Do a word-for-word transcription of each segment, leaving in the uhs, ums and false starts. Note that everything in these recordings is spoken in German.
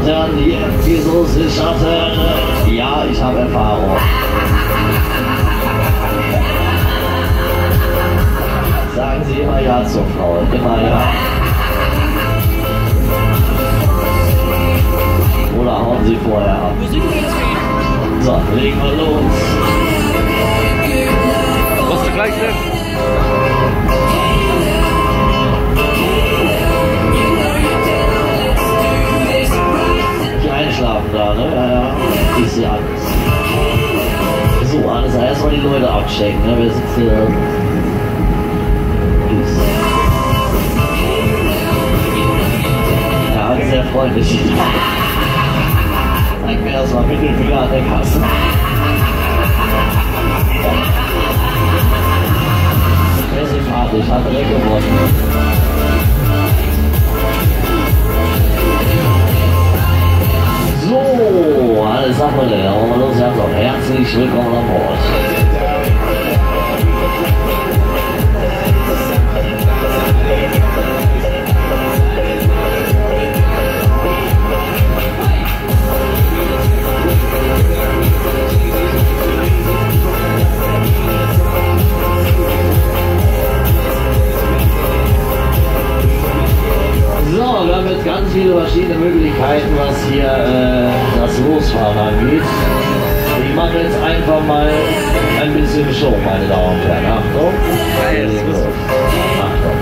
Herren, die F P S Os ist Schatten. Ja, ich habe Erfahrung. Sagen Sie immer Ja zur Frau, immer Ja. Oder hauen Sie vorher ab. So, legen wir los. Was du gleich denn? Nicht einschlafen da, ne? Ja, ja. Ich sehe alles. So, alles erstmal die Leute abchecken, ne? Wir sitzen hier. Ja, sehr freundlich. Zeig mir erstmal Mittelfinger an der Kasse. Sehr sympathisch, hat er gewonnen. So, alles Sache, dann wollen wir los, ja, so, herzlich willkommen an Bord. So, wir haben jetzt ganz viele verschiedene Möglichkeiten, was hier äh, das Losfahren angeht. Ich mache jetzt einfach mal ein bisschen Show, meine Damen und Herren. Achtung. Achtung.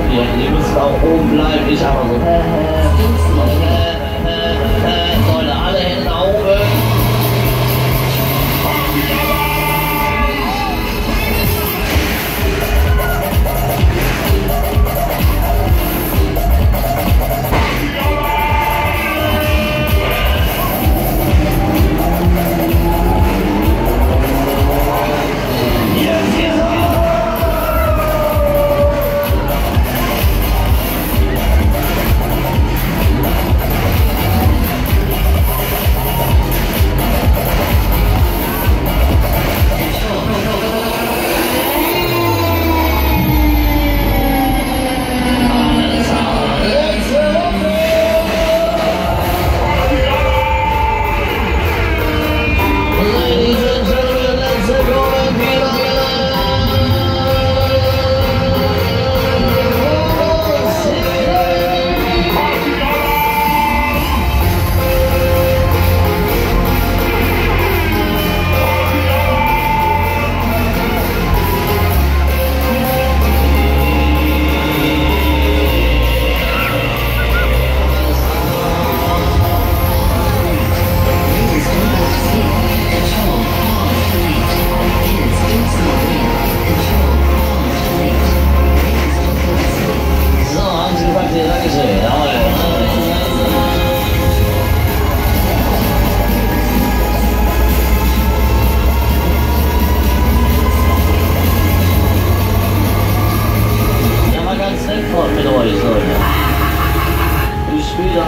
Die, die müssen auch oben bleiben, nicht aber so. Leute, alle Hände nach oben. Mit euch, Leute. Ich spiele